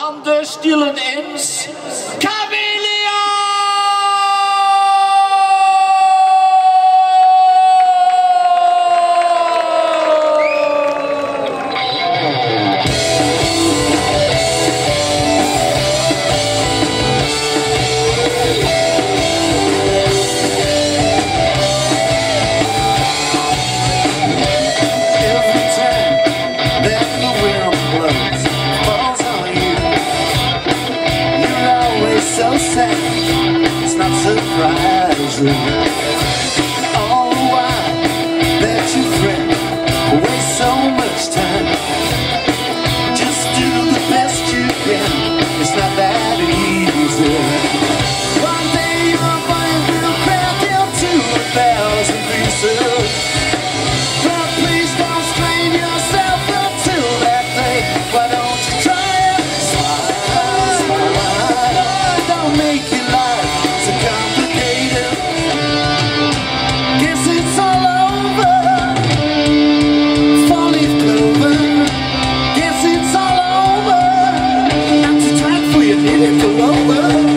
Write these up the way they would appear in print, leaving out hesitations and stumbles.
an der stillen Ems, Chamëleon! So sad, it's not surprising. All the while that your friend wastes so much time, just do the best you can. It's not that easy. One day your brain will crack into 1,000 pieces. But please don't strain yourself until that day. Why don't you try it? Smile, smile. Don't make your life so complicated. Guess it's all over. Four-leaf clover. Guess it's all over. Not too tight for your knitted pullover.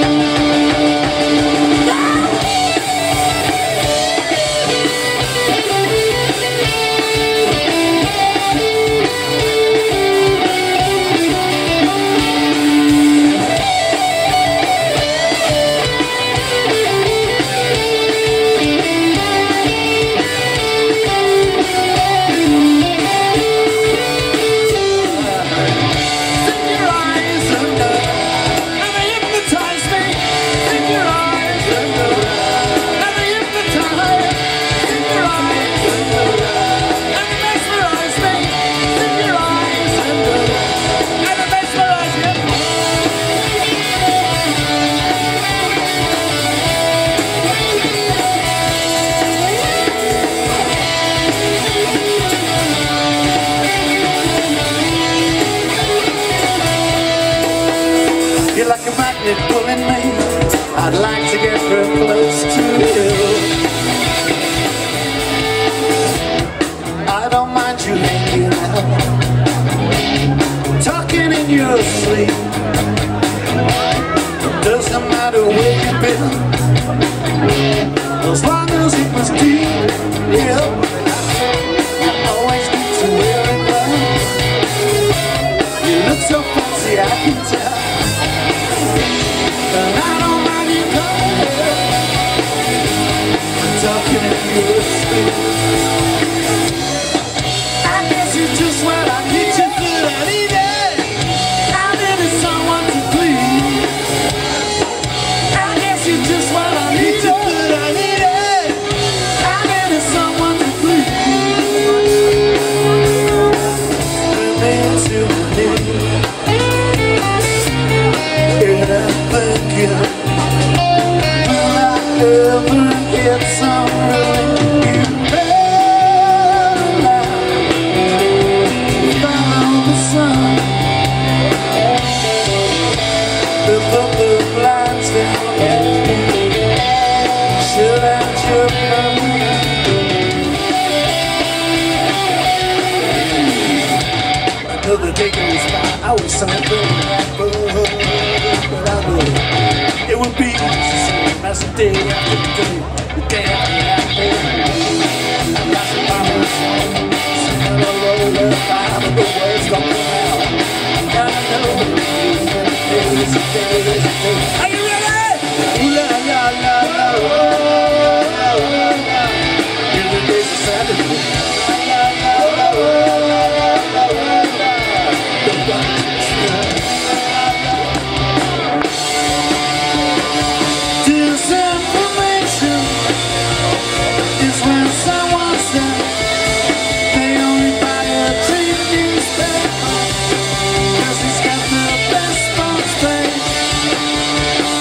You're like a magnet pulling me. I'd like to get real close to you. I don't mind you hanging out, talking in your sleep. Doesn't matter where you've been, as long as it was deep. Yeah, you always need to wear it well. You look so fancy, I can tell. And I don't mind you coming, talking in your sleep. I guess you're just what I need you to. I need it. I needed someone to please. I guess you're just what I need you to. I need it. I needed someone to please. Remain to me. Will I ever get some relief? You better now follow the sun. Put the blinds down. Shut out your phone. Another day goes by. I was something that but I know it would be easy as the day after day, the day after day. Lots of mamas, some of the roll up, I don't know what's going on. I know days and days and days. Are you ready? Ooh la la la la, oh la la la. Every day's a Saturday. La la la la la la la. Disinformation is when someone says they only buy a cheap newspaper 'cause he's got the best response page.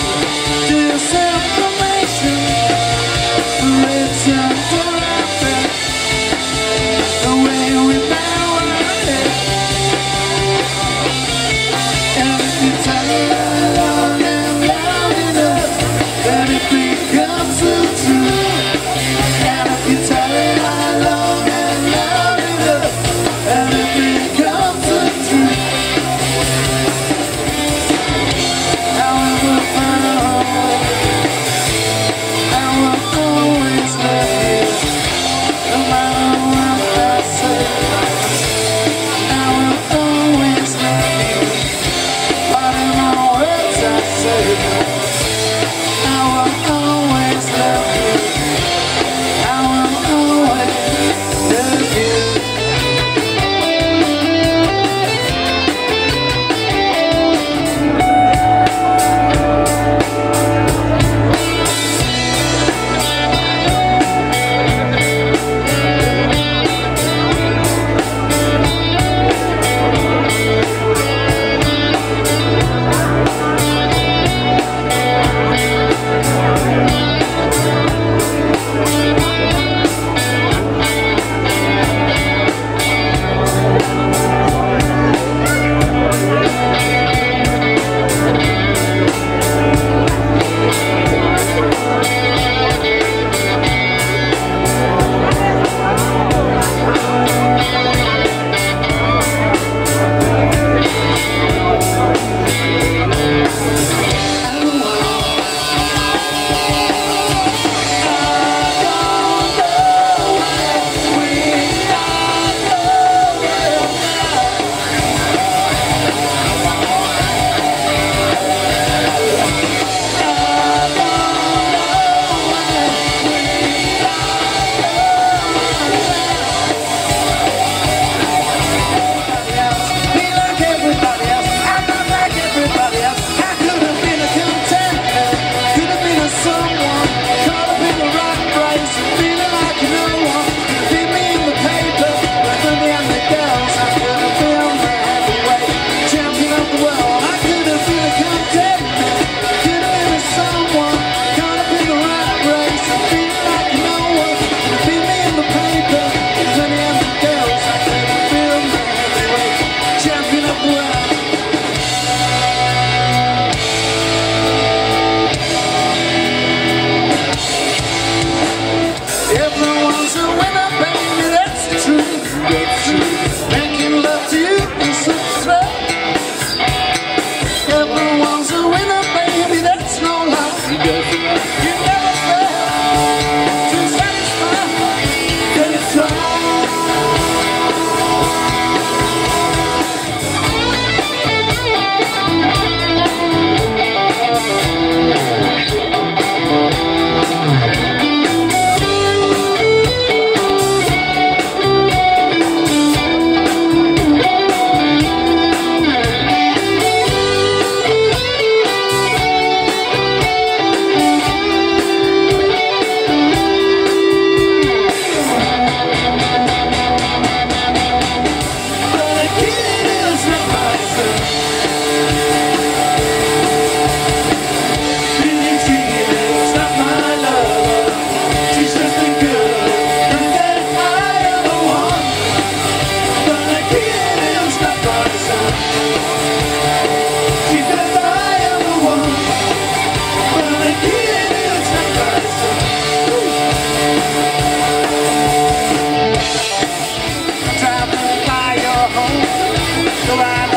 Making love to you is a threat. Everyone's a winner, baby, that's no lie. You never fail to satisfy. Then it's driving by your home, go out